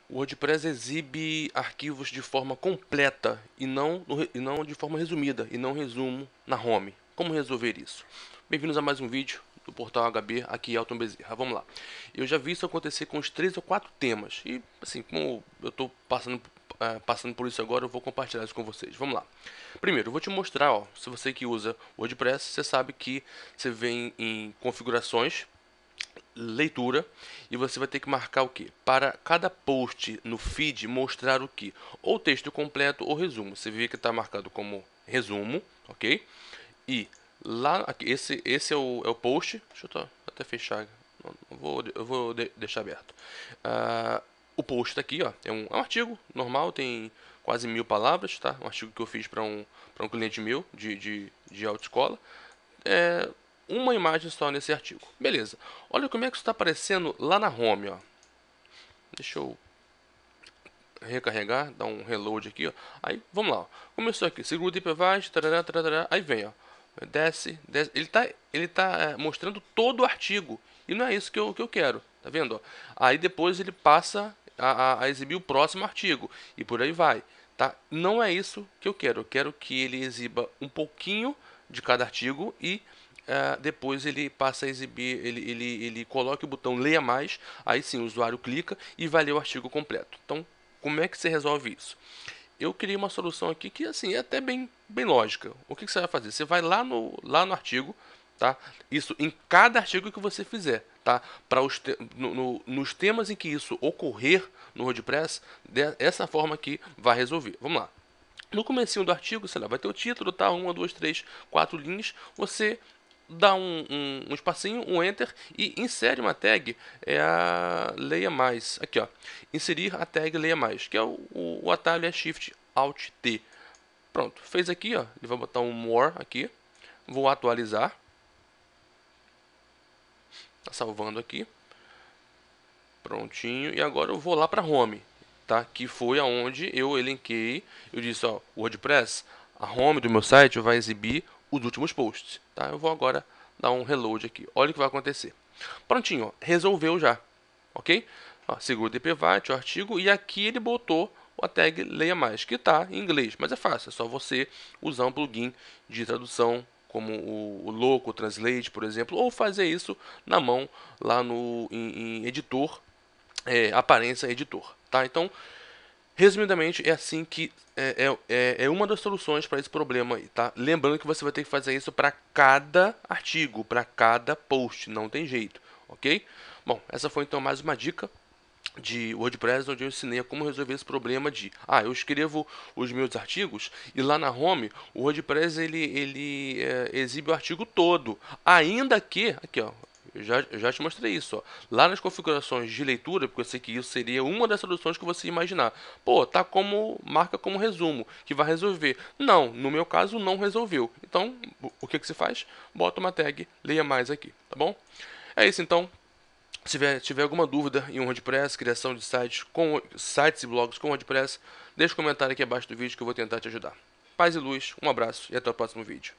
O WordPress exibe arquivos de forma completa e não de forma resumida, e não resumo na home. Como resolver isso? Bem-vindos a mais um vídeo do Portal HB, aqui é Elton Bezerra. Vamos lá. Eu já vi isso acontecer com uns 3 ou 4 temas, e assim, como eu estou passando por isso agora, eu vou compartilhar isso com vocês. Vamos lá. Primeiro, eu vou te mostrar, ó, se você que usa WordPress, você sabe que você vem em configurações, leitura, e você vai ter que marcar o que? Para cada post no feed mostrar o que? Ou texto completo ou resumo. Você vê que está marcado como resumo, ok? E lá, aqui, esse é o post. Deixa eu até fechar. Eu vou deixar aberto. O post tá aqui, ó, é um artigo normal, tem quase 1000 palavras, tá? Um artigo que eu fiz para um cliente meu de autoescola. Uma imagem só nesse artigo. Beleza. Olha como é que isso está aparecendo lá na home, ó. Deixa eu recarregar, dar um reload aqui, ó. Aí, vamos lá, ó. Começou aqui, seguro de pivot, tarará, tarará. Aí vem, ó. Desce. Ele tá mostrando todo o artigo. E não é isso que eu quero. Tá vendo, ó? Aí depois ele passa a exibir o próximo artigo. E por aí vai. Tá? Não é isso que eu quero. Eu quero que ele exiba um pouquinho de cada artigo e depois ele passa a exibir, ele coloca o botão leia mais, aí sim o usuário clica e vai ler o artigo completo. Então, como é que você resolve isso? Eu criei uma solução aqui que assim é até bem lógica. O que você vai fazer? Você vai lá no artigo, tá? Isso em cada artigo que você fizer, tá? Para nos temas em que isso ocorrer no WordPress, dessa forma aqui vai resolver. Vamos lá. No comecinho do artigo, sei lá, vai ter o título, tá? 1, 2, 3, 4 linhas. Você dá um espacinho, um enter e insere uma tag, é a leia mais. Aqui, ó, inserir a tag leia mais, que é o atalho é Shift Alt T. Pronto, fez aqui, ó, ele vai botar um more aqui. Vou atualizar. Tá salvando aqui. Prontinho, e agora eu vou lá para home, tá? Que foi aonde eu elenquei, eu disse, ó, o WordPress, a home do meu site vai exibir os últimos posts, tá? Eu vou agora dar um reload aqui. Olha o que vai acontecer. Prontinho, ó, resolveu já, ok? Ó, seguro de pivot, o artigo, e aqui ele botou a tag leia mais, que está em inglês, mas é fácil, é só você usar um plugin de tradução como o Loco Translate, por exemplo, ou fazer isso na mão lá em editor, aparência editor, tá? Então, resumidamente, é assim que é uma das soluções para esse problema aí, tá? Lembrando que você vai ter que fazer isso para cada artigo, para cada post, não tem jeito, ok? Bom, essa foi então mais uma dica de WordPress, onde eu ensinei a como resolver esse problema de eu escrevo os meus artigos e lá na home o WordPress ele exibe o artigo todo, ainda que aqui, ó, eu já te mostrei isso, ó. Lá nas configurações de leitura, porque eu sei que isso seria uma das soluções que você imaginar. Pô, tá como marca como resumo, que vai resolver. Não, no meu caso não resolveu. Então, o que se faz? Bota uma tag, leia mais aqui, tá bom? É isso então. Se tiver alguma dúvida em um WordPress, criação de sites e blogs com WordPress, deixa um comentário aqui abaixo do vídeo que eu vou tentar te ajudar. Paz e luz, um abraço e até o próximo vídeo.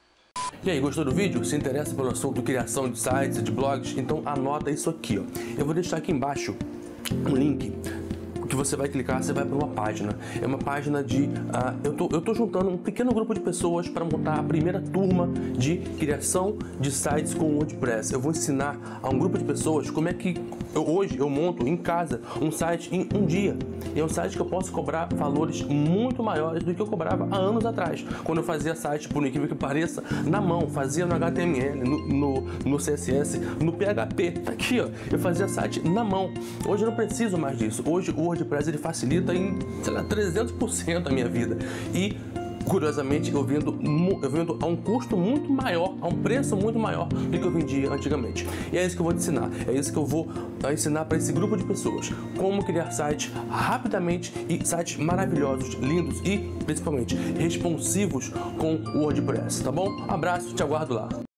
E aí, gostou do vídeo? Se interessa pelo assunto criação de sites e de blogs? Então anota isso aqui, ó. Eu vou deixar aqui embaixo um link que você vai clicar, você vai para uma página. É uma página de... eu tô juntando um pequeno grupo de pessoas para montar a primeira turma de criação de sites com WordPress. Eu vou ensinar a um grupo de pessoas como é que hoje eu monto em casa um site em um dia. E é um site que eu posso cobrar valores muito maiores do que eu cobrava há anos atrás, quando eu fazia site, por incrível que pareça, na mão, fazia no HTML, no CSS, no PHP. Aqui, ó, eu fazia site na mão. Hoje eu não preciso mais disso. Hoje o WordPress ele facilita em, sei lá, 300% a minha vida. E curiosamente eu vendo a um custo muito maior, a um preço muito maior do que eu vendia antigamente. E é isso que eu vou te ensinar. É isso que eu vou ensinar para esse grupo de pessoas. Como criar sites rapidamente e sites maravilhosos, lindos e principalmente responsivos com o WordPress, tá bom? Abraço, te aguardo lá.